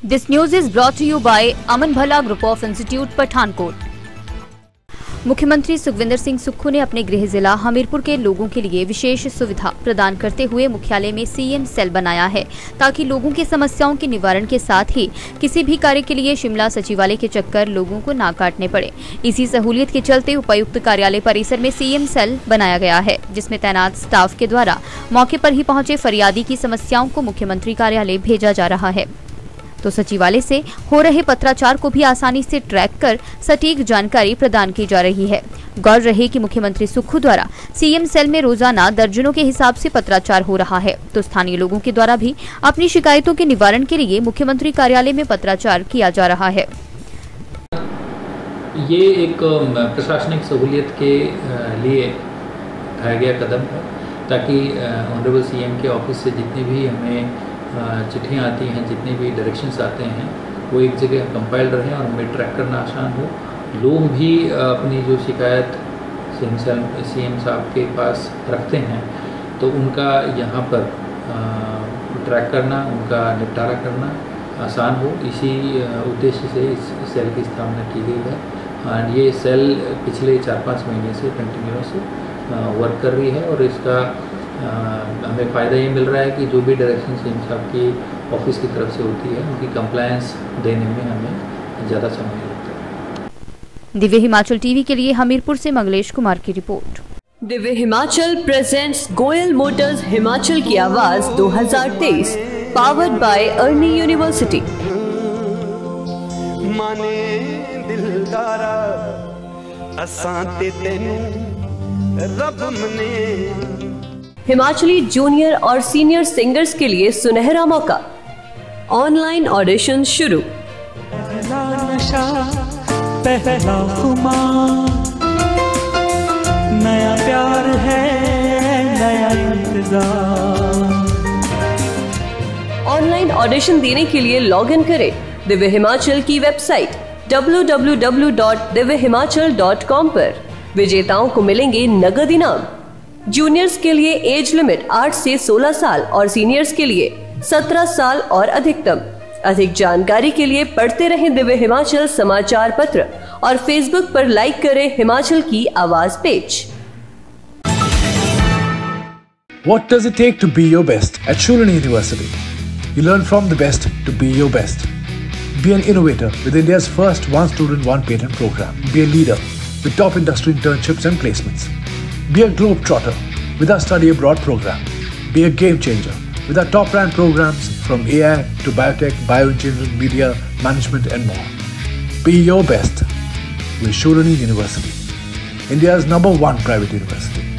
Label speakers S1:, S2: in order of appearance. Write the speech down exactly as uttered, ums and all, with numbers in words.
S1: This news is brought to you by Aman Bhala Group of Institute, Pathankot. मुख्यमंत्री सुखविंदर सिंह सुक्खू ने अपने गृह जिला हमीरपुर के लोगों के लिए विशेष सुविधा प्रदान करते हुए मुख्यालय में सीएम सेल बनाया है, ताकि लोगों की समस्याओं के निवारण के साथ ही किसी भी कार्य के लिए शिमला सचिवालय के चक्कर लोगों को ना काटने पड़े। इसी सहूलियत के चलते उपायुक्त कार्यालय परिसर में सीएम सेल बनाया गया है, जिसमें तैनात स्टाफ के द्वारा मौके पर ही पहुंचे फरियादी की समस्याओं को मुख्यमंत्री कार्यालय भेजा जा रहा है, तो सचिवालय से हो रहे पत्राचार को भी आसानी से ट्रैक कर सटीक जानकारी प्रदान की जा रही है। गौर रहे कि मुख्यमंत्री सुक्खू द्वारा सीएम सेल में रोजाना दर्जनों के हिसाब से पत्राचार हो रहा है, तो स्थानीय लोगों के द्वारा भी अपनी शिकायतों के निवारण के लिए मुख्यमंत्री कार्यालय में पत्राचार किया जा रहा है।
S2: ये एक प्रशासनिक सहूलियत के लिए उठाया गया कदम है, ताकि ऑनरेबल सीएम के ऑफिस से जितनी भी हमें चिट्ठियाँ आती हैं, जितने भी डायरेक्शंस आते हैं, वो एक जगह कंपाइल रहें और हमें ट्रैक करना आसान हो। लोग भी अपनी जो शिकायत सीएम सीएम साहब के पास रखते हैं, तो उनका यहाँ पर ट्रैक करना, उनका निपटारा करना आसान हो। इसी उद्देश्य से इस सेल की स्थापना की गई है। और ये सेल पिछले चार पाँच महीने से कंटिन्यूस वर्क कर रही है, और इसका आ, हमें फ़ायदा ये मिल रहा है कि जो भी डायरेक्शन सीएम साहब की ऑफिस की तरफ से होती है, उनकी कंप्लायंस देने में हमें ज़्यादा समय लगता है।
S1: दिव्य हिमाचल टीवी के लिए हमीरपुर से मंगलेश कुमार की रिपोर्ट।
S3: दिव्य हिमाचल प्रेजेंट्स गोयल मोटर्स हिमाचल की आवाज दो हज़ार तेईस, पावर्ड बाय अर्नी यूनिवर्सिटी।
S4: माने दिलदारा असां ते तेनू रब मने।
S3: हिमाचली जूनियर और सीनियर सिंगर्स के लिए सुनहरा मौका। ऑनलाइन ऑडिशन शुरू।
S5: पहला नशा, पहला खुमार, नया प्यार है, नया इंतजार।
S3: ऑनलाइन ऑडिशन देने के लिए लॉग इन करें दिव्य हिमाचल की website W W W dot Divya Himachal dot com पर। विजेताओं को मिलेंगे नगद इनाम। जूनियर्स के लिए एज लिमिट आठ से सोलह साल और सीनियर्स के लिए सत्रह साल और अधिकतम। अधिक जानकारी के लिए पढ़ते रहें दिव्य हिमाचल समाचार पत्र और फेसबुक पर लाइक करें हिमाचल की आवाज page.
S6: What does it take to be your best at Shulani University? You learn from the best to be your best. Be an innovator with India's first one student one patent program. Be a leader with top industry internships and placements. Be a globetrotter with our study abroad program. Be a game changer with our top ranked programs from A I to biotech, bioengineering, media, management and more. Be your best with Shulani University, India's number one private university.